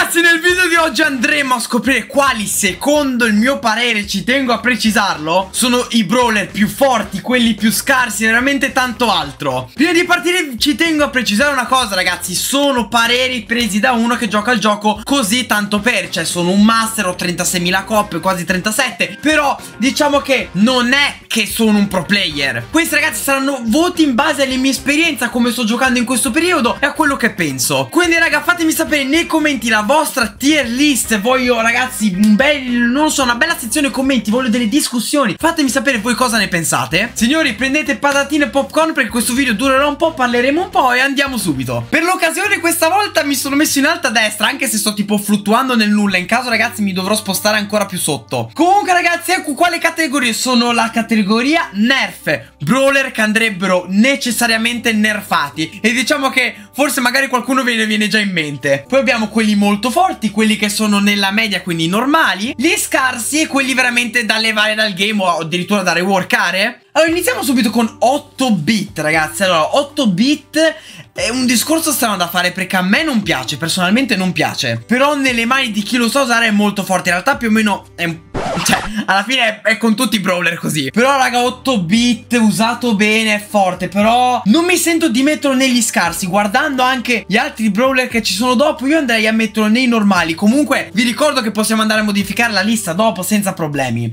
Ragazzi, nel video di oggi andremo a scoprire quali, secondo il mio parere, ci tengo a precisarlo, sono i brawler più forti, quelli più scarsi e veramente tanto altro. Prima di partire ci tengo a precisare una cosa, ragazzi. Sono pareri presi da uno che gioca il gioco così tanto per. Cioè sono un master, ho 36.000 coppe, quasi 37. Però diciamo che non è che sono un pro player. Questi, ragazzi, saranno voti in base alle mie esperienze, a come sto giocando in questo periodo e a quello che penso. Quindi, raga, fatemi sapere nei commenti la vostra tier list. Voglio, ragazzi, un bel, non so, una bella sezione commenti. Voglio delle discussioni. Fatemi sapere voi cosa ne pensate. Signori, prendete patatine e popcorn perché questo video durerà un po', parleremo un po' e andiamo subito. Per l'occasione questa volta mi sono messo in alto a destra, anche se sto tipo fluttuando nel nulla. In caso, ragazzi, mi dovrò spostare ancora più sotto. Comunque, ragazzi, ecco quale categorie sono. La categoria nerf, brawler che andrebbero necessariamente nerfati. E diciamo che forse magari qualcuno ve ne viene già in mente. Poi abbiamo quelli molto forti, quelli che sono nella media, quindi normali, gli scarsi e quelli veramente da levare dal game o addirittura da reworkare. Allora, iniziamo subito con 8 bit, ragazzi. Allora, 8 bit è un discorso strano da fare perché a me non piace, personalmente non piace. Però nelle mani di chi lo sa usare è molto forte. In realtà più o meno è un... cioè, alla fine è con tutti i brawler così. Però, raga, 8 bit usato bene è forte. Però non mi sento di metterlo negli scarsi. Guardando anche gli altri brawler che ci sono dopo, io andrei a metterlo nei normali. Comunque vi ricordo che possiamo andare a modificare la lista dopo senza problemi.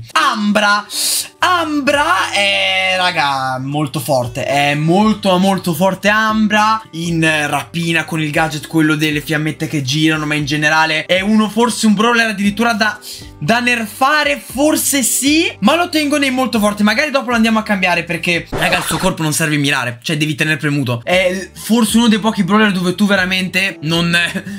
Ambra è, raga, molto forte. È molto forte Ambra. In rapina con il gadget, quello delle fiammette che girano. Ma in generale è uno, forse un brawler addirittura da nerfare, forse sì. Ma lo tengo nei molto forti. Magari dopo lo andiamo a cambiare perché, raga, il suo corpo non serve a mirare. Cioè devi tenere premuto. È forse uno dei pochi brawler dove tu veramente non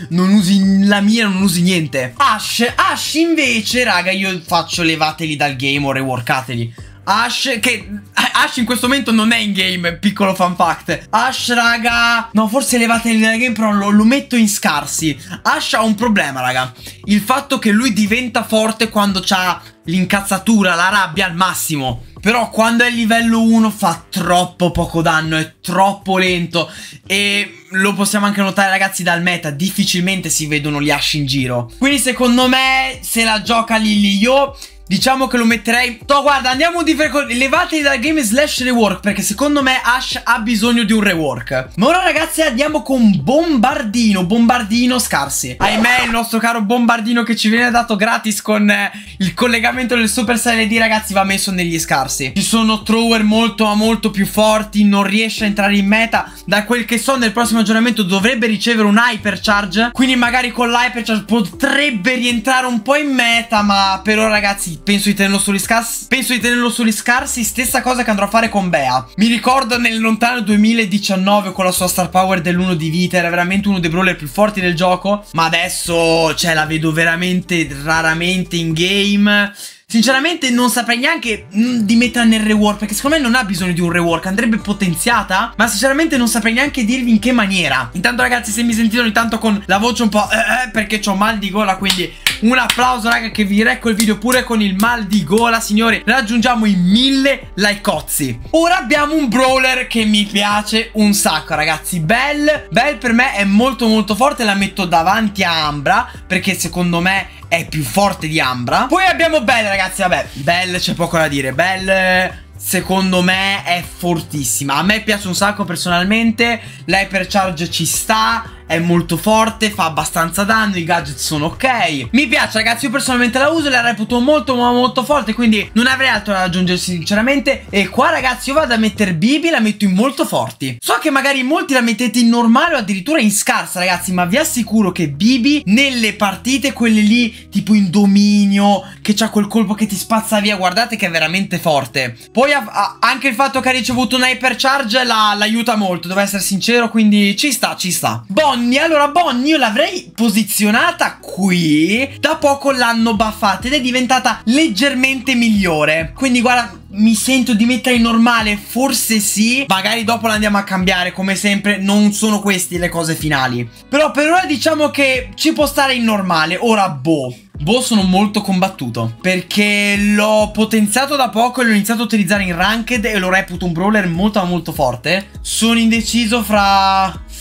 usi la mira, non usi niente. Ash invece, raga, io faccio levateli dal game o reworkateli. Ash in questo momento non è in game, piccolo fun fact. Ash, raga, no, forse levateli dal game, però lo metto in scarsi. Ash ha un problema, raga. Il fatto che lui diventa forte quando c'ha l'incazzatura, la rabbia al massimo. Però quando è livello 1 fa troppo poco danno, è troppo lento. E lo possiamo anche notare, ragazzi, dal meta. Difficilmente si vedono gli Ash in giro. Quindi secondo me se la gioca Lily, io diciamo che lo metterei. No, guarda, andiamo a modificare. Levateli dal game / rework, perché secondo me Ash ha bisogno di un rework. Ma ora, ragazzi, andiamo con Bombardino scarsi. Ahimè, il nostro caro Bombardino che ci viene dato gratis con il collegamento del Supercell LED, ragazzi, va messo negli scarsi. Ci sono thrower molto più forti. Non riesce a entrare in meta. Da quel che so, nel prossimo aggiornamento dovrebbe ricevere un hypercharge. Quindi magari con l'hypercharge potrebbe rientrare un po' in meta. Ma per ora, ragazzi, penso di tenerlo sugli scarsi. Stessa cosa che andrò a fare con Bea. Mi ricordo nel lontano 2019 con la sua star power dell'1 di vita. Era veramente uno dei brawler più forti del gioco. Ma adesso, cioè, la vedo veramente raramente in game. Sinceramente non saprei neanche di metterla nel rework, perché secondo me non ha bisogno di un rework, andrebbe potenziata. Ma sinceramente non saprei neanche dirvi in che maniera. Intanto, ragazzi, se mi sentite ogni tanto con la voce un po' perché c'ho mal di gola, quindi un applauso, raga, che vi recco il video pure con il mal di gola. Signori, raggiungiamo i 1000 likeozzi. Ora abbiamo un brawler che mi piace un sacco, ragazzi. Belle per me è molto forte. La metto davanti a Ambra perché secondo me è più forte di Ambra. Poi abbiamo Belle, ragazzi. Vabbè, Belle c'è poco da dire. Belle secondo me è fortissima. A me piace un sacco personalmente. L'hypercharge ci sta, è molto forte, fa abbastanza danno, i gadget sono ok. Mi piace, ragazzi, io personalmente la uso e la reputo molto forte, quindi non avrei altro da aggiungere sinceramente. E qua, ragazzi, io vado a mettere Bibi, la metto in molto forti. So che magari molti la mettete in normale o addirittura in scarsa, ragazzi, ma vi assicuro che Bibi nelle partite, quelle lì tipo in dominio, che c'ha quel colpo che ti spazza via, guardate che è veramente forte. Poi anche il fatto che ha ricevuto un hypercharge l'aiuta molto, devo essere sincero, quindi ci sta. Bonnie, allora Bonnie io l'avrei posizionata qui. Da poco l'hanno buffata ed è diventata leggermente migliore. Quindi guarda, mi sento di mettere in normale, forse sì. Magari dopo la andiamo a cambiare, come sempre non sono queste le cose finali. Però per ora diciamo che ci può stare in normale. Ora Bo sono molto combattuto perché l'ho potenziato da poco e l'ho iniziato a utilizzare in ranked e lo reputo un brawler molto forte. Sono indeciso fra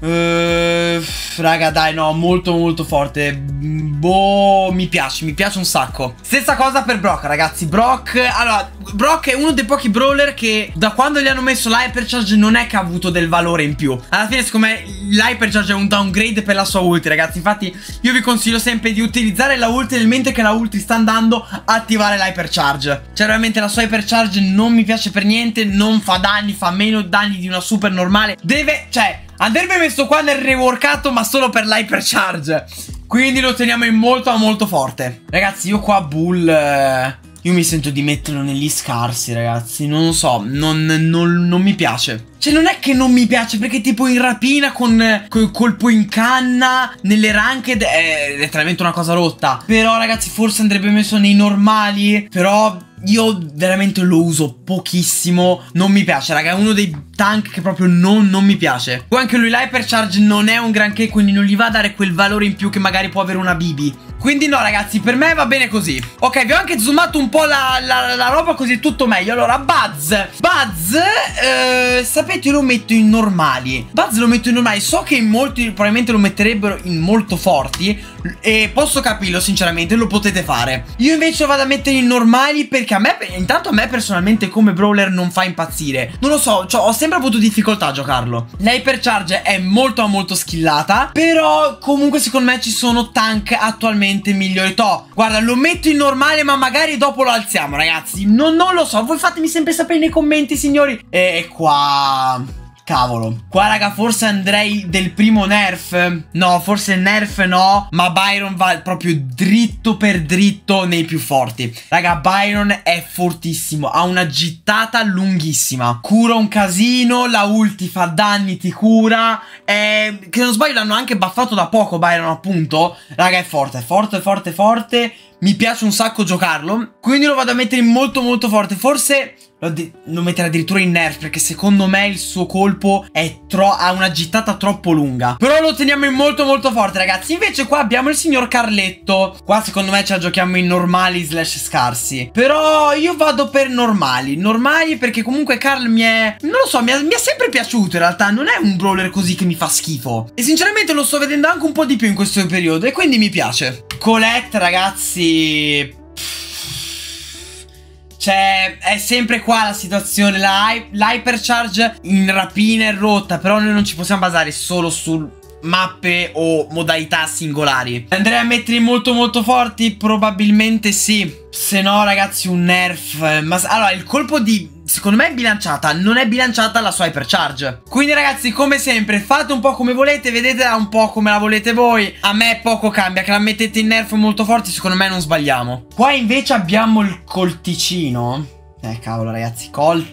Raga, dai, no, molto molto forte. Boh, mi piace un sacco. Stessa cosa per Brock, ragazzi. Brock, allora, Brock è uno dei pochi brawler che da quando gli hanno messo l'hypercharge non è che ha avuto del valore in più. Alla fine, secondo me, l'hypercharge è un downgrade per la sua ulti, ragazzi. Infatti, io vi consiglio sempre di utilizzare la ulti nel mentre che la ulti sta andando, attivare l'hypercharge. Cioè, veramente la sua hypercharge non mi piace per niente, non fa danni, fa meno danni di una super normale. Andrebbe messo qua nel reworkato, ma solo per l'hypercharge. Quindi lo teniamo in molto forte. Ragazzi, io qua Bull io mi sento di metterlo negli scarsi, ragazzi. Non lo so, non mi piace. Cioè, non è che non mi piace, perché tipo in rapina con colpo in canna nelle ranked è letteralmente una cosa rotta. Però, ragazzi, forse andrebbe messo nei normali. Però io veramente lo uso pochissimo. Non mi piace, raga. È uno dei tank che proprio non mi piace. Poi anche lui l'hypercharge non è un granché, quindi non gli va a dare quel valore in più che magari può avere una Bibi. Quindi no, ragazzi, per me va bene così. Ok, vi ho anche zoomato un po' la roba, così è tutto meglio. Allora, Buzz, sapete, io lo metto in normali. Buzz lo metto in normali. So che in molti probabilmente lo metterebbero in molto forti, e posso capirlo, sinceramente, lo potete fare. Io invece vado a mettere in normali perché intanto a me personalmente come brawler non fa impazzire. Non lo so, cioè, ho sempre avuto difficoltà a giocarlo. L'hypercharge è molto skillata, però comunque secondo me ci sono tank attualmente migliori. Guarda, lo metto in normale, ma magari dopo lo alziamo, ragazzi. Non lo so, voi fatemi sempre sapere nei commenti, signori. E qua... cavolo, qua raga forse andrei del primo nerf. No, forse nerf no, ma Byron va proprio dritto per dritto nei più forti. Raga, Byron è fortissimo, ha una gittata lunghissima, cura un casino, la ulti fa danni, ti cura. Che non sbaglio l'hanno anche buffato da poco Byron, appunto. Raga, è forte. Mi piace un sacco giocarlo, quindi lo vado a mettere in molto forte. Forse lo metterò addirittura in nerf, perché secondo me il suo colpo ha una gittata troppo lunga. Però lo teniamo in molto forte, ragazzi. Invece qua abbiamo il signor Carletto. Qua secondo me ce la giochiamo in normali / scarsi. Però io vado per normali perché comunque Carl non lo so, mi è sempre piaciuto in realtà. Non è un brawler così che mi fa schifo, e sinceramente lo sto vedendo anche un po' di più in questo periodo, e quindi mi piace. Colette, ragazzi, cioè, è sempre qua la situazione. L'hypercharge in rapina è rotta, però noi non ci possiamo basare solo su mappe o modalità singolari. Andrei a mettere molto forti? Probabilmente sì. Se no, ragazzi, un nerf. Ma allora, il colpo secondo me è bilanciata. Non è bilanciata la sua hypercharge. Quindi, ragazzi, come sempre, fate un po' come volete. Vedetela un po' come la volete voi. A me poco cambia. Che la mettete in nerf molto forti, secondo me non sbagliamo. Qua invece abbiamo il colticino. Cavolo, ragazzi,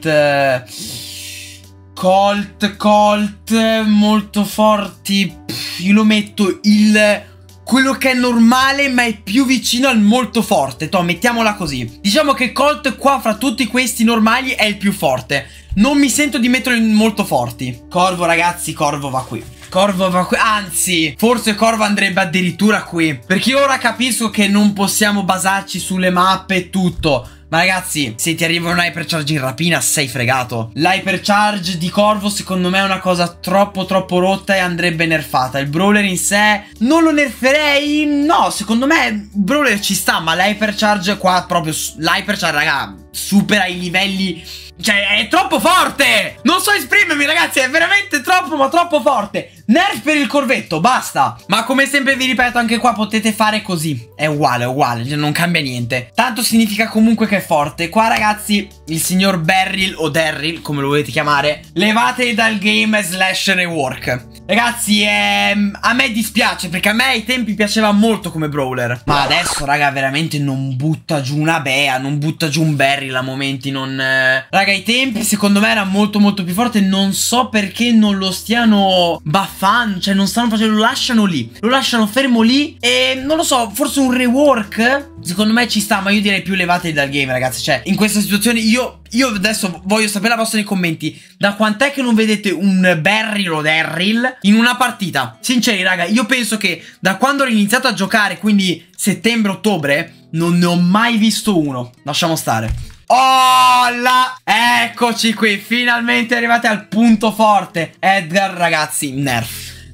Colt molto forti. Io lo metto quello che è normale, ma è più vicino al molto forte. Mettiamola così. Diciamo che Colt qua fra tutti questi normali è il più forte. Non mi sento di metterlo in molto forti. Corvo, ragazzi, Corvo va qui. Anzi, forse Corvo andrebbe addirittura qui, perché io ora capisco che non possiamo basarci sulle mappe e tutto. Ma ragazzi, se ti arriva un hypercharge in rapina sei fregato. L'hypercharge di Corvo secondo me è una cosa troppo rotta e andrebbe nerfata. Il brawler in sé non lo nerferei. No, secondo me il brawler ci sta, ma l'hypercharge qua proprio, l'hypercharge, raga, supera i livelli. Cioè, è troppo forte. Non so esprimermi, ragazzi, è veramente troppo, ma troppo forte. Nerf per il corvetto, basta. Ma come sempre vi ripeto, anche qua potete fare così. È uguale, non cambia niente. Tanto significa comunque che è forte. Qua, ragazzi, il signor Beryl o Darryl, come lo volete chiamare, levate dal game / rework. Ragazzi, a me dispiace, perché a me ai tempi piaceva molto come brawler. Ma adesso, raga, veramente non butta giù una Bea, non butta giù un Beryl a momenti, Raga, ai tempi secondo me era molto più forte. Non so perché non lo stiano buffando, cioè non stanno facendo, lo lasciano lì, lo lasciano fermo lì. E non lo so, forse un rework secondo me ci sta, ma io direi più levate dal game, ragazzi. Cioè, in questa situazione io adesso voglio sapere la vostra nei commenti. Da quant'è che non vedete un Beryl o Darryl in una partita? Sinceri, raga, io penso che da quando ho iniziato a giocare, quindi settembre-ottobre, non ne ho mai visto uno. Lasciamo stare. Oh là, eccoci qui, finalmente arrivate al punto forte. Edgar, ragazzi, nerf.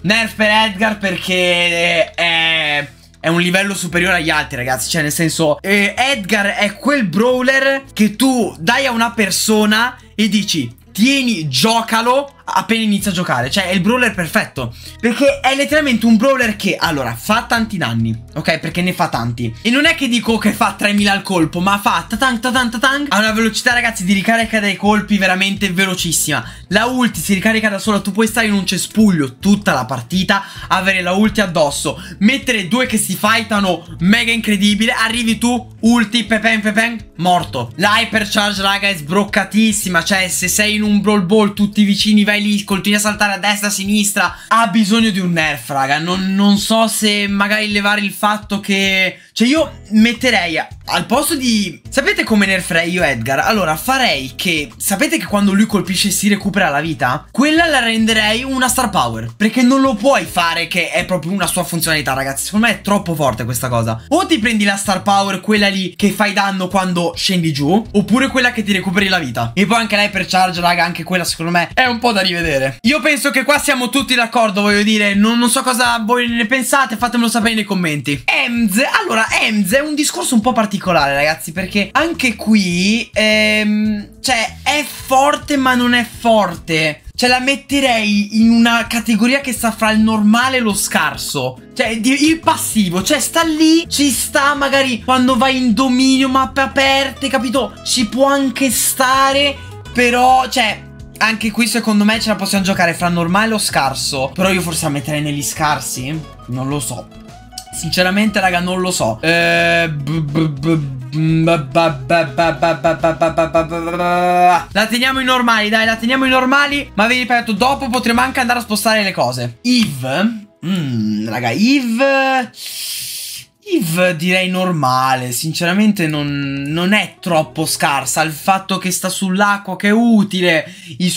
Nerf per Edgar perché è un livello superiore agli altri, ragazzi. Cioè, nel senso, Edgar è quel brawler che tu dai a una persona e dici: tieni, giocalo appena inizia a giocare. Cioè, è il brawler perfetto, perché è letteralmente un brawler che, allora, fa tanti danni, ok? Perché ne fa tanti. E non è che dico che fa 3000 al colpo, ma fa ta-tank. Ha una velocità, ragazzi, di ricarica dei colpi veramente velocissima. La ulti si ricarica da sola. Tu puoi stare in un cespuglio tutta la partita, avere la ulti addosso, mettere due che si fightano mega incredibile. Arrivi tu, ulti, pepen, morto. La hypercharge, raga, è sbroccatissima. Cioè, se sei in un brawl ball, tutti vicini, vai lì, continui a saltare a destra, a sinistra. Ha bisogno di un nerf, raga. Non so se magari levare il fatto che... Cioè, io metterei al posto di... Sapete come nerferei io Edgar? Allora, farei che... Sapete che quando lui colpisce si recupera la vita? Quella la renderei una star power, perché non lo puoi fare che è proprio una sua funzionalità, ragazzi. Secondo me è troppo forte questa cosa. O ti prendi la star power, quella lì che fai danno quando scendi giù, oppure quella che ti recuperi la vita. E poi anche l'hypercharge, raga, anche quella secondo me è un po' da rivedere. Io penso che qua siamo tutti d'accordo, voglio dire. Non so cosa voi ne pensate, fatemelo sapere nei commenti. Ems, allora, Ems è un discorso un po' particolare, ragazzi, perché anche qui cioè è forte ma non è forte. Cioè la metterei in una categoria che sta fra il normale e lo scarso. Cioè il passivo. Cioè sta lì, ci sta magari quando vai in dominio, mappe aperte, capito? Ci può anche stare, però cioè anche qui secondo me ce la possiamo giocare fra normale o scarso. Però io forse la metterei negli scarsi. Non lo so. Sinceramente, raga, non lo so. La teniamo in normali, dai, la teniamo in normali. Ma vi ripeto, dopo potremo anche andare a spostare le cose. Eve, raga, Eve direi normale. Sinceramente non è troppo scarsa. Il fatto che sta sull'acqua che è utile, le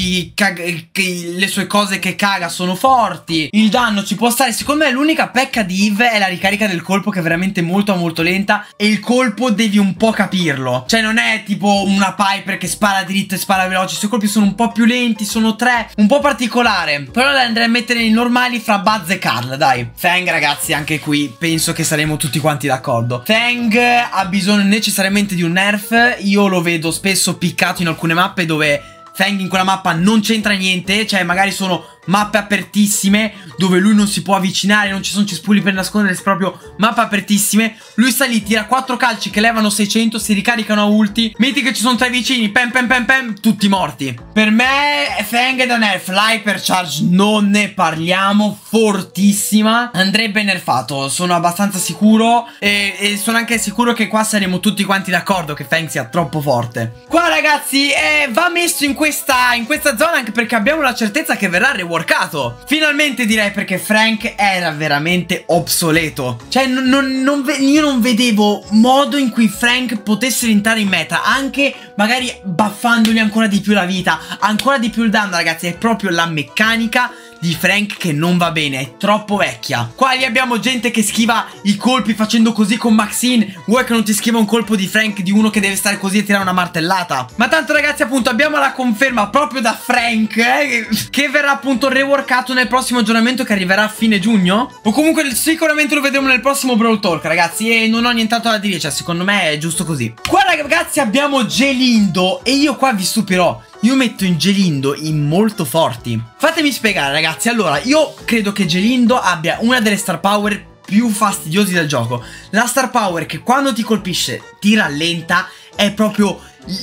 sue cose che caga sono forti, il danno ci può stare. Secondo me l'unica pecca di Eve è la ricarica del colpo, che è veramente molto lenta. E il colpo devi un po' capirlo. Cioè non è tipo una Piper che spara dritto e spara veloce. I suoi colpi sono un po' più lenti, sono tre, un po' particolare. Però la andrei a mettere in normali fra Buzz e Carl, dai. Fang, ragazzi, anche qui penso che saremo tutti quanti d'accordo. Fang ha bisogno necessariamente di un nerf. Io lo vedo spesso piccato in alcune mappe dove Fang in quella mappa non c'entra niente. Cioè magari sono mappe apertissime dove lui non si può avvicinare, non ci sono cespugli per nascondere, proprio mappe apertissime. Lui sta lì, tira 4 calci che levano 600, si ricaricano a ulti. Metti che ci sono 3 vicini, pem, tutti morti. Per me Fang è da nerf. L'hypercharge non ne parliamo, fortissima, andrebbe nerfato, sono abbastanza sicuro. E sono anche sicuro che qua saremo tutti quanti d'accordo che Fang sia troppo forte. Qua, ragazzi, va messo in questa zona, anche perché abbiamo la certezza che verrà reworkato. Finalmente, direi, perché Frank era veramente obsoleto. Cioè io non vedevo modo in cui Frank potesse rientrare in meta, anche magari buffandogli ancora di più la vita, ancora di più il danno, ragazzi. È proprio la meccanica di Frank che non va bene, è troppo vecchia. Qua lì abbiamo gente che schiva i colpi facendo così con Maxine. Vuoi che non ti schiva un colpo di Frank, di uno che deve stare così e tirare una martellata? Ma tanto, ragazzi, appunto abbiamo la conferma proprio da Frank che verrà appunto reworkato nel prossimo aggiornamento che arriverà a fine giugno. O comunque sicuramente lo vedremo nel prossimo Brawl Talk, ragazzi. E non ho nient'altro da dire, cioè secondo me è giusto così. Qua, ragazzi, abbiamo Gelindo. E io qua vi stupirò. Io metto in Gelindo in molto forti. Fatemi spiegare, ragazzi. Allora, io credo che Gelindo abbia una delle star power più fastidiosi del gioco. La star power che quando ti colpisce ti rallenta. È proprio...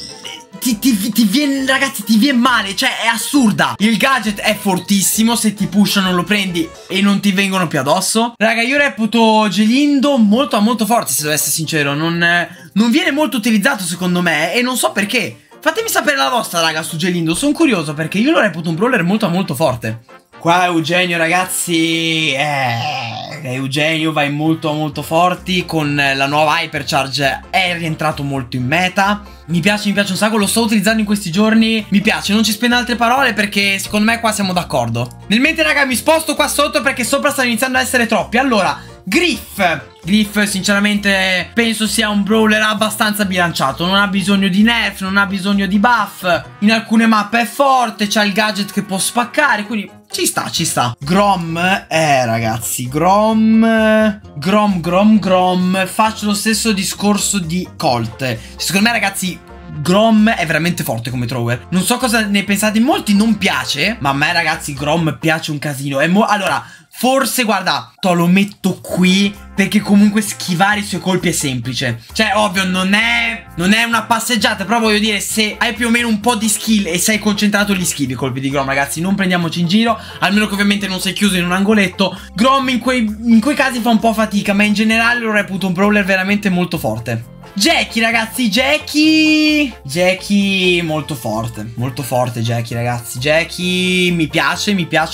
Ti viene, ragazzi, ti viene male. Cioè è assurda. Il gadget è fortissimo. Se ti pushano lo prendi e non ti vengono più addosso. Raga, io reputo Gelindo molto forte, se devo essere sincero. Non viene molto utilizzato, secondo me. E non so perché. Fatemi sapere la vostra, raga, su Gelindo. Sono curioso perché io lo reputo un brawler molto forte. Qua Eugenio, ragazzi, Eugenio va in molto forti. Con la nuova hypercharge è rientrato molto in meta. Mi piace un sacco, lo sto utilizzando in questi giorni. Mi piace, non ci spendo altre parole perché secondo me qua siamo d'accordo. Nel mentre, raga, mi sposto qua sotto perché sopra stanno iniziando a essere troppi. Allora, Griff, sinceramente penso sia un brawler abbastanza bilanciato. Non ha bisogno di nerf, non ha bisogno di buff. In alcune mappe è forte, c'ha il gadget che può spaccare, quindi Ci sta, ci sta. Grom, ragazzi, Grom. Faccio lo stesso discorso di Colt. Secondo me, ragazzi, Grom è veramente forte come thrower. Non so cosa ne pensate, molti non piace, ma a me, ragazzi, Grom piace un casino. Allora, forse, guarda, lo metto qui perché comunque schivare i suoi colpi è semplice. Cioè, ovvio, non è una passeggiata, però voglio dire, se hai più o meno un po' di skill e sei concentrato, li schivi i colpi di Grom, ragazzi. Non prendiamoci in giro, almeno che ovviamente non sei chiuso in un angoletto. Grom in quei casi fa un po' fatica, ma in generale lo reputo un brawler veramente molto forte. Jackie, ragazzi, Jackie molto forte Jackie, ragazzi. Jackie mi piace.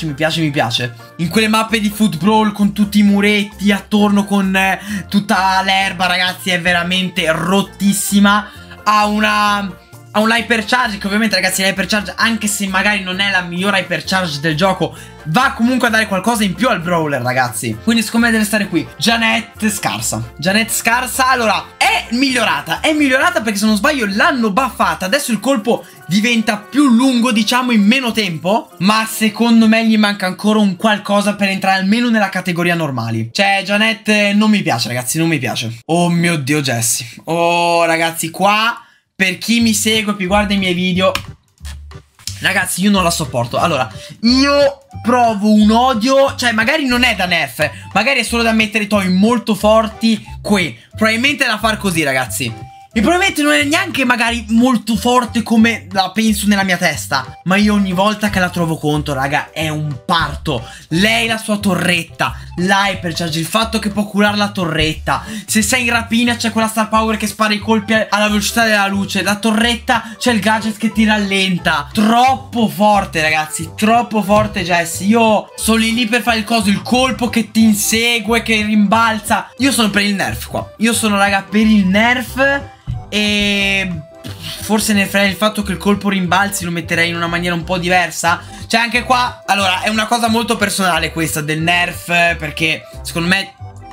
In quelle mappe di football con tutti i muretti attorno, con tutta l'erba, ragazzi, è veramente rottissima. Ha un hypercharge che ovviamente, ragazzi, l'hypercharge, anche se magari non è la migliore hypercharge del gioco, va comunque a dare qualcosa in più al brawler, ragazzi. Quindi secondo me deve stare qui. Jeanette scarsa. Allora, è migliorata perché, se non sbaglio, l'hanno buffata. Adesso il colpo diventa più lungo, diciamo, in meno tempo, ma secondo me gli manca ancora un qualcosa per entrare almeno nella categoria normali. Cioè, Jeanette non mi piace, ragazzi, non mi piace. Oh mio Dio, Jessie. Oh, ragazzi, qua, per chi mi segue, chi guarda i miei video, ragazzi, io non la sopporto. Allora, io provo un odio. Cioè, magari non è da nerf, magari è solo da mettere i toy molto forti qui. Probabilmente è da far così, ragazzi. E probabilmente non è neanche magari molto forte come la penso nella mia testa, ma io ogni volta che la trovo contro, raga, è un parto. Lei, la sua torretta, l'hypercharge, il fatto che può curare la torretta. Se sei in rapina c'è quella star power che spara i colpi alla velocità della luce. La torretta, c'è il gadget che ti rallenta. Troppo forte, ragazzi, troppo forte Jessie. Io sono lì per fare il coso, il colpo che ti insegue, che rimbalza. Io sono per il nerf qua. Io sono, raga, per il nerf. E forse ne farei il fatto che il colpo rimbalzi, lo metterei in una maniera un po' diversa. Cioè, anche qua, allora, è una cosa molto personale questa del nerf, perché secondo me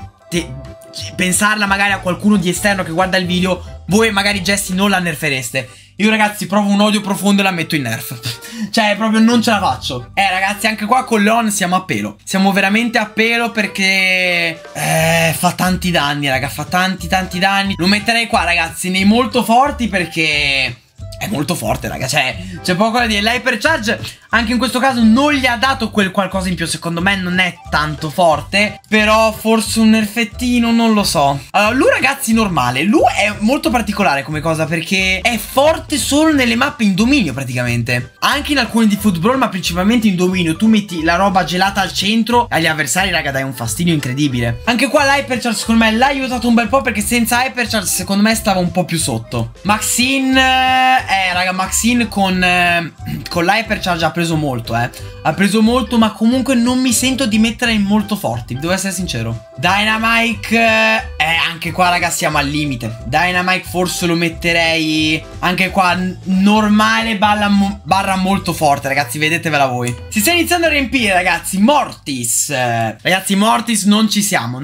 pensarla magari a qualcuno di esterno che guarda il video, voi magari Jessie non la nerfereste. Io, ragazzi, provo un odio profondo e la metto in nerf. Cioè, proprio non ce la faccio. Ragazzi, anche qua con Leon siamo a pelo. Siamo veramente a pelo perché fa tanti danni, raga. Fa tanti danni. Lo metterei qua, ragazzi, nei molto forti, perché è molto forte, raga. Cioè, c'è poco da dire. L'hypercharge, anche in questo caso, non gli ha dato quel qualcosa in più. Secondo me non è tanto forte, però forse un nerfettino, non lo so. Allora, lui, ragazzi, normale. Lui è molto particolare come cosa, perché è forte solo nelle mappe in dominio, praticamente. Anche in alcune di football, ma principalmente in dominio. Tu metti la roba gelata al centro, agli avversari, raga, dai un fastidio incredibile. Anche qua l'hypercharge, secondo me, l'ha aiutato un bel po', perché senza hypercharge, secondo me, stava un po' più sotto. Maxine, raga, Maxine con l'hypercharge ha preso molto, ha preso molto, ma comunque non mi sento di mettere in molto forti, devo essere sincero. Dynamite, anche qua, raga, siamo al limite. Dynamite forse lo metterei anche qua normale barra molto forte, ragazzi, vedetevela voi. Si sta iniziando a riempire, ragazzi. Mortis, ragazzi, Mortis non ci siamo.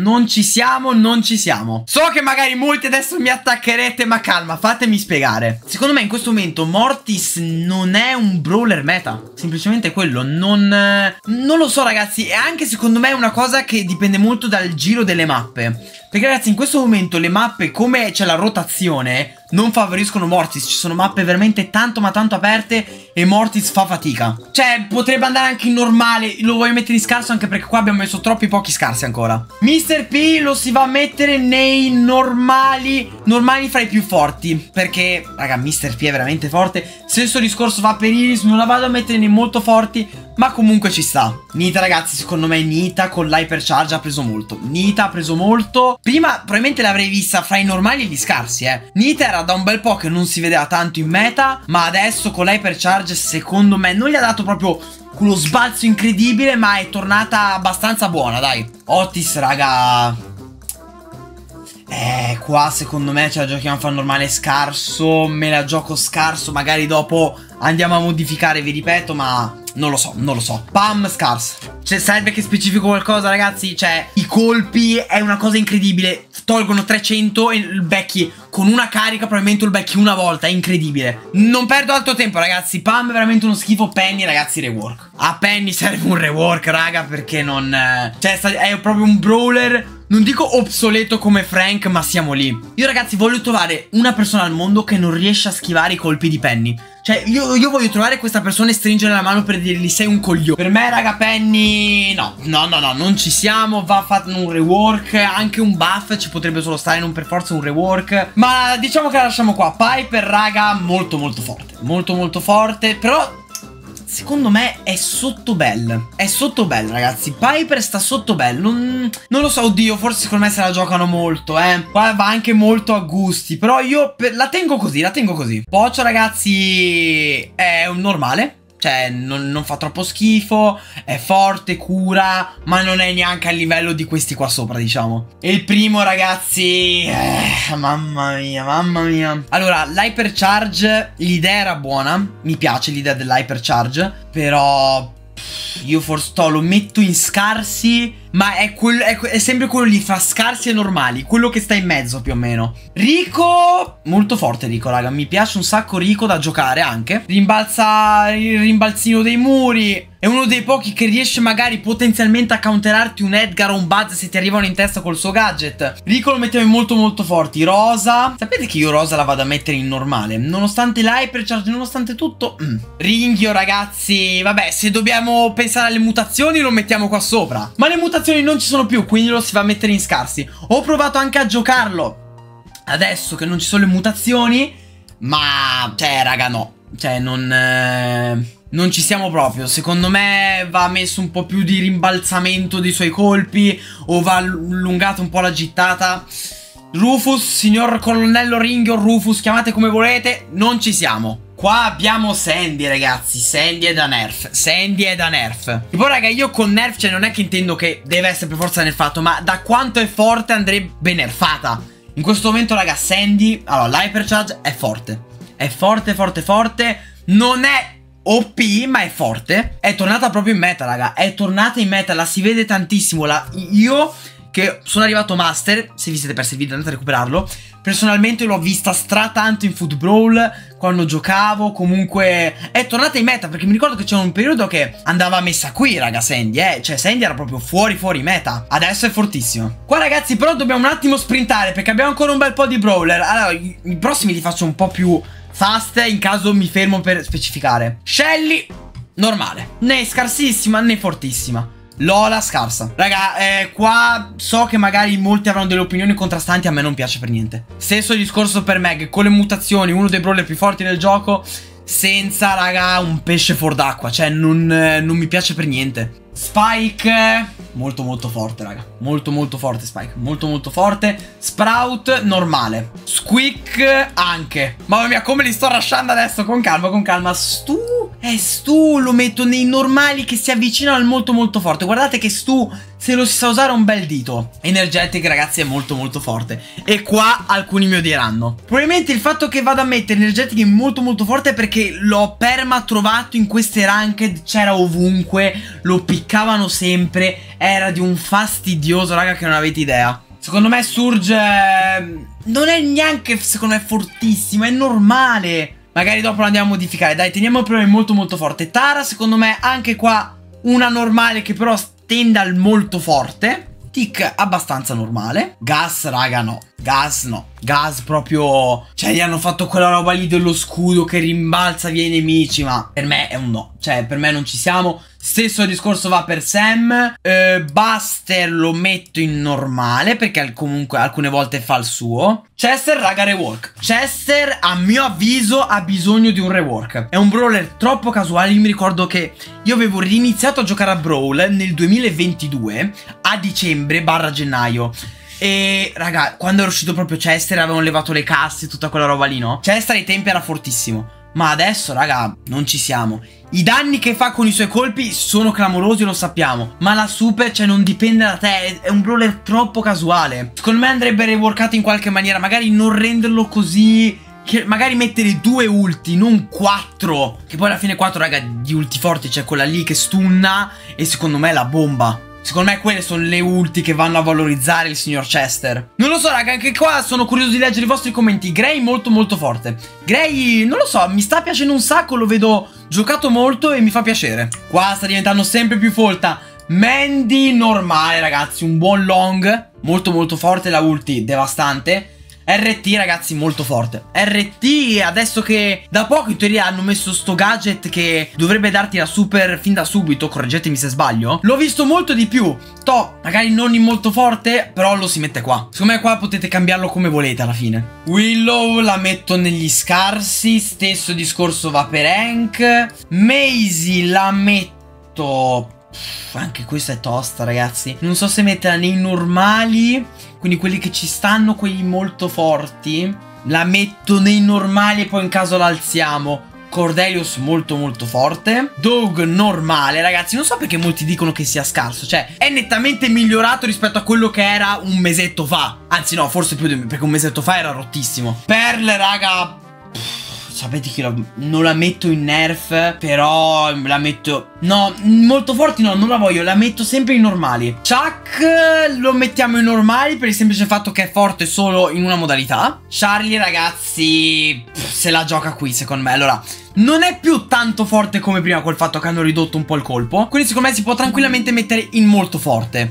So che magari molti adesso mi attaccherete, ma calma, fatemi spiegare. Secondo me in questo momento Mortis non è un brawler meta, semplicemente quello. Non lo so, ragazzi. E anche secondo me è una cosa che dipende molto dal giro delle mappe, perché, ragazzi, in questo momento le mappe, come c'è la rotazione, non favoriscono Mortis. Ci sono mappe veramente tanto ma tanto aperte e Mortis fa fatica. Cioè, potrebbe andare anche in normale. Lo voglio mettere in scarso, anche perché qua abbiamo messo troppi pochi scarsi ancora. Mr. P lo si va a mettere nei normali fra i più forti, perché, raga, Mr. P è veramente forte. Stesso discorso va per Iris. Non la vado a mettere nei molto forti, ma comunque ci sta. Nita, ragazzi, secondo me Nita con l'hypercharge ha preso molto. Nita ha preso molto. Prima probabilmente l'avrei vista fra i normali e gli scarsi, Nita era da un bel po' che non si vedeva tanto in meta, ma adesso con l'hypercharge, secondo me, non gli ha dato proprio quello sbalzo incredibile, ma è tornata abbastanza buona, dai. Otis, raga, qua secondo me ce la giochiamo fra normale scarso. Me la gioco scarso, magari dopo andiamo a modificare, vi ripeto, ma Non lo so, non lo so. Pam scarsa. Cioè, serve che specifico qualcosa, ragazzi? Cioè, i colpi è una cosa incredibile. Tolgono 300 e il becchi con una carica, probabilmente il becchi una volta. È incredibile. Non perdo altro tempo, ragazzi. Pam è veramente uno schifo. Penny, ragazzi, rework. A Penny serve un rework, raga, perché non... Cioè, è proprio un brawler... Non dico obsoleto come Frank, ma siamo lì. Io, ragazzi, voglio trovare una persona al mondo che non riesce a schivare i colpi di Penny. Cioè, io voglio trovare questa persona e stringere la mano per dirgli sei un coglione. Per me, raga, Penny... No, non ci siamo. Va fatto un rework. Anche un buff ci potrebbe solo stare, non per forza un rework. Ma diciamo che la lasciamo qua. Piper, raga, molto forte. Molto forte. Però... secondo me è sotto bell. È sotto bell, ragazzi. Piper sta sotto bell. Non lo so, oddio. Forse secondo me se la giocano molto, Qua va anche molto a gusti. Però io la tengo così, la tengo così. Pocio, ragazzi, è un normale. Cioè, non fa troppo schifo. È forte, cura, ma non è neanche a livello di questi qua sopra, diciamo. E il primo, ragazzi, mamma mia, mamma mia. Allora, l'hypercharge, l'idea era buona. Mi piace l'idea dell'hypercharge. Però io forse lo metto in scarsi. Ma è sempre quello lì fra scarsi e normali. Quello che sta in mezzo più o meno. Rico, molto forte Rico, raga. Mi piace un sacco Rico da giocare anche. Rimbalza il rimbalzino dei muri. È uno dei pochi che riesce magari potenzialmente a counterarti un Edgar o un Buzz se ti arrivano in testa col suo gadget. Rico lo mettiamo in molto forti. Rosa, sapete che io Rosa la vado a mettere in normale, nonostante l'hypercharge, nonostante tutto. Ringhio, ragazzi, vabbè, se dobbiamo pensare alle mutazioni lo mettiamo qua sopra. Ma le mutazioni non ci sono più, quindi lo si va a mettere in scarsi. Ho provato anche a giocarlo adesso che non ci sono le mutazioni, ma cioè, raga, no. Cioè, non ci siamo proprio. Secondo me va messo un po' più di rimbalzamento dei suoi colpi, o va allungata un po' la gittata. Rufus, signor colonnello Ringhio, Rufus, chiamate come volete, non ci siamo. Qua abbiamo Sandy, ragazzi. Sandy è da nerf. Sandy è da nerf. E poi, raga, io con nerf, cioè non è che intendo che deve essere per forza nerfato, ma da quanto è forte andrebbe nerfata. In questo momento, raga, Sandy, allora, l'hypercharge è forte. È forte. Non è OP, ma è forte. È tornata proprio in meta, raga. È tornata in meta, la si vede tantissimo. Io, che sono arrivato master, se vi siete persi il video andate a recuperarlo, personalmente l'ho vista tanto in Foot Brawl quando giocavo. Comunque è tornata in meta, perché mi ricordo che c'era un periodo che andava messa qui, raga, Sandy, Cioè Sandy era proprio fuori meta. Adesso è fortissimo. Qua, ragazzi, però dobbiamo un attimo sprintare, perché abbiamo ancora un bel po' di brawler. Allora, i prossimi li faccio un po' più fast, in caso mi fermo per specificare. Shelly, normale, né scarsissima né fortissima. Lola, scarsa. Raga, qua so che magari molti avranno delle opinioni contrastanti. A me non piace per niente. Stesso discorso per Meg, con le mutazioni, uno dei brawler più forti del gioco, senza, raga, un pesce fuor d'acqua. Cioè, non mi piace per niente. Spike, molto forte, raga. Molto forte Spike, molto forte. Sprout, normale. Squeak, anche. Mamma mia, come li sto lasciando adesso. Con calma. Stu lo metto nei normali che si avvicinano al molto forte. Guardate che Stu, se lo si sa usare, è un bel dito. Energetic, ragazzi, è molto forte. E qua alcuni mi odieranno. Probabilmente il fatto che vado a mettere Energetic molto forte è perché l'ho perma trovato in queste ranked. C'era ovunque, lo piccavano sempre. Era di un fastidioso, raga, che non avete idea. Secondo me Surge non è neanche, secondo me, fortissimo. È normale. Magari dopo lo andiamo a modificare. Dai, teniamo però molto forte. Tara, secondo me, anche qua una normale che però tende al molto forte. Tick abbastanza normale. Gas, raga, no. Gas no. Gas proprio, cioè gli hanno fatto quella roba lì dello scudo che rimbalza via i nemici. Ma per me è un no. Cioè per me non ci siamo. Stesso discorso va per Sam. Buster lo metto in normale, perché comunque alcune volte fa il suo. Chester, raga, rework. Chester, a mio avviso, ha bisogno di un rework. È un brawler troppo casuale. Io mi ricordo che io avevo riniziato a giocare a Brawl nel 2022 a dicembre / gennaio. E raga, quando era uscito proprio Chester, avevano levato le casse e tutta quella roba lì, no? Chester ai tempi era fortissimo. Ma adesso, raga, non ci siamo. I danni che fa con i suoi colpi sono clamorosi, lo sappiamo. Ma la super, cioè, non dipende da te. È un brawler troppo casuale. Secondo me andrebbe reworkato in qualche maniera. Magari non renderlo così che magari mettere 2 ulti, non 4. Che poi alla fine 4, raga, di ulti forti c'è quella lì che stunna e secondo me è la bomba. Secondo me quelle sono le ulti che vanno a valorizzare il signor Chester. Non lo so, raga, anche qua sono curioso di leggere i vostri commenti. Gray molto molto forte. Gray, non lo so, mi sta piacendo un sacco, lo vedo giocato molto e mi fa piacere. Qua sta diventando sempre più folta. Mandy normale, ragazzi, un buon long, molto molto forte, la ulti devastante. RT, ragazzi, molto forte. RT, adesso che da poco in teoria hanno messo sto gadget che dovrebbe darti la super fin da subito, correggetemi se sbaglio, l'ho visto molto di più. Magari non in molto forte, però lo si mette qua. Secondo me qua potete cambiarlo come volete alla fine. Willow la metto negli scarsi, stesso discorso va per Hank. Maisie la metto... Anche questa è tosta, ragazzi. Non so se metterla nei normali, quindi quelli che ci stanno, quelli molto forti. La metto nei normali e poi in caso la alziamo. Cordelius molto molto forte. Dog normale, ragazzi. Non so perché molti dicono che sia scarso. Cioè è nettamente migliorato rispetto a quello che era un mesetto fa. Anzi no, forse più di... perché un mesetto fa era rottissimo. Pearl, raga, sapete che non la metto in nerf, però la metto... No, molto forti no, non la voglio, la metto sempre in normali. Chuck lo mettiamo in normali per il semplice fatto che è forte solo in una modalità. Charlie, ragazzi, se la gioca qui secondo me. Allora, non è più tanto forte come prima col fatto che hanno ridotto un po' il colpo, quindi secondo me si può tranquillamente mettere in molto forte.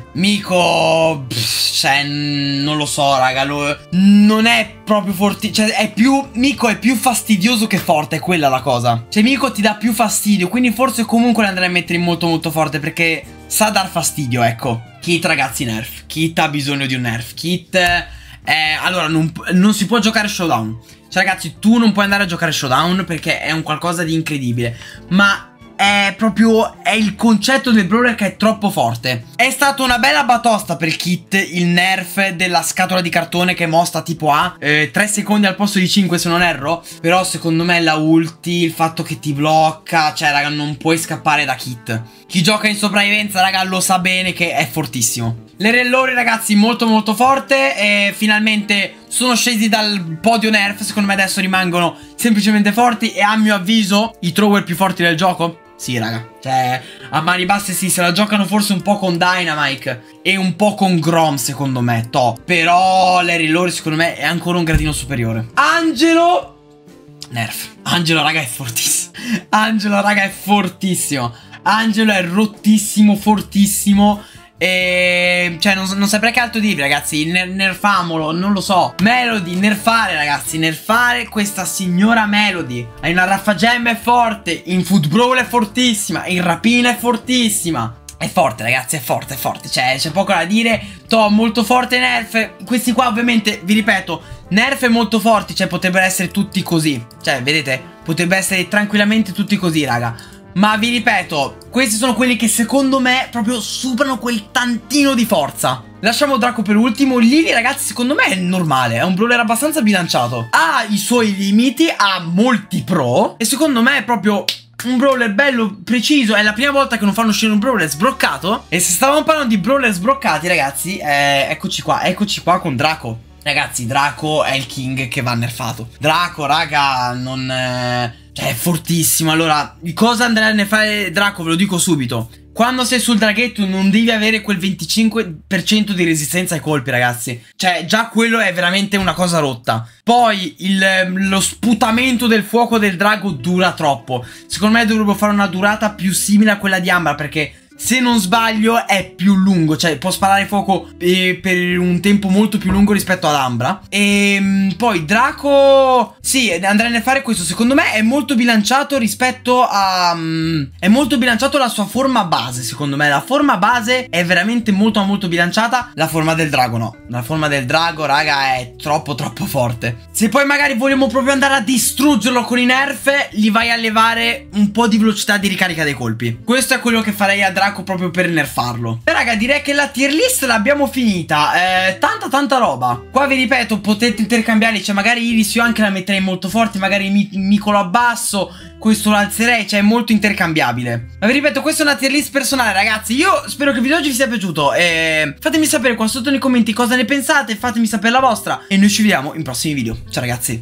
Miko, cioè, non lo so, raga, non è proprio forte. Cioè, è più... Miko è più fastidioso che forte, è quella la cosa. Cioè, Miko ti dà più fastidio, quindi forse comunque la andrei a mettere in molto molto forte perché sa dar fastidio, ecco. Kit, ragazzi, nerf. Kit ha bisogno di un nerf. Kit allora non si può giocare showdown. Cioè, ragazzi, tu non puoi andare a giocare showdown perché è un qualcosa di incredibile. Ma è proprio... è il concetto del brawler che è troppo forte. È stata una bella batosta per Kit il nerf della scatola di cartone che mosta tipo a 3 secondi al posto di 5 se non erro. Però secondo me la ulti, il fatto che ti blocca, cioè raga, non puoi scappare da Kit. Chi gioca in sopravvivenza, raga, lo sa bene che è fortissimo. Le Rellori, ragazzi, molto molto forte. E finalmente sono scesi dal podio nerf. Secondo me adesso rimangono semplicemente forti. E a mio avviso i thrower più forti del gioco. Sì, raga, cioè a mani basse sì, se la giocano forse un po' con Dynamite e un po' con Grom, secondo me, però Larry Lore secondo me è ancora un gradino superiore. Angelo nerf. Angelo, raga, è fortissimo. Angelo, raga, è fortissimo. Angelo è rottissimo, fortissimo. E cioè non saprei che altro dirvi, ragazzi. Nerfamolo, non lo so. Melody, nerfare, ragazzi. Nerfare questa signora Melody. In una raffagemma è forte. In Foot Brawl è fortissima. In rapina è fortissima. È forte, ragazzi, è forte, è forte. Cioè c'è poco da dire. Molto forte nerf. Questi qua ovviamente, vi ripeto, nerf molto forti. Cioè potrebbero essere tutti così. Cioè vedete, potrebbero essere tranquillamente tutti così, raga. Ma vi ripeto, questi sono quelli che secondo me proprio superano quel tantino di forza. Lasciamo Draco per ultimo. Lily, ragazzi, secondo me è normale. È un brawler abbastanza bilanciato. Ha i suoi limiti, ha molti pro. E secondo me è proprio un brawler bello, preciso. È la prima volta che non fanno uscire un brawler sbroccato. E se stavamo parlando di brawler sbroccati, ragazzi, eccoci qua con Draco. Ragazzi, Draco è il king che va nerfato. Draco, raga, cioè è fortissimo. Allora, cosa andrà a nerfare Draco? Ve lo dico subito. Quando sei sul draghetto non devi avere quel 25% di resistenza ai colpi, ragazzi. Cioè già quello è veramente una cosa rotta. Poi lo sputamento del fuoco del drago dura troppo. Secondo me dovrebbero fare una durata più simile a quella di Ambra, perché se non sbaglio è più lungo. Cioè può sparare fuoco per un tempo molto più lungo rispetto ad Ambra. E poi Draco, sì, andrei a fare questo. Secondo me è molto bilanciato rispetto a è molto bilanciato la sua forma base. Secondo me la forma base è veramente molto molto bilanciata. La forma del drago no. La forma del drago, raga, è troppo forte. Se poi magari vogliamo proprio andare a distruggerlo con i nerf, gli vai a levare un po' di velocità di ricarica dei colpi. Questo è quello che farei a Draco proprio per nerfarlo. E raga, direi che la tier list l'abbiamo finita. Tanta roba. Qua vi ripeto, potete intercambiarli. Cioè magari Iris io anche la metterei molto forte. Magari Miko lo abbasso, questo lo alzerei. Cioè è molto intercambiabile. Ma vi ripeto, questa è una tier list personale, ragazzi. Io spero che il video oggi vi sia piaciuto. Fatemi sapere qua sotto nei commenti cosa ne pensate. Fatemi sapere la vostra. E noi ci vediamo in prossimi video. Ciao ragazzi.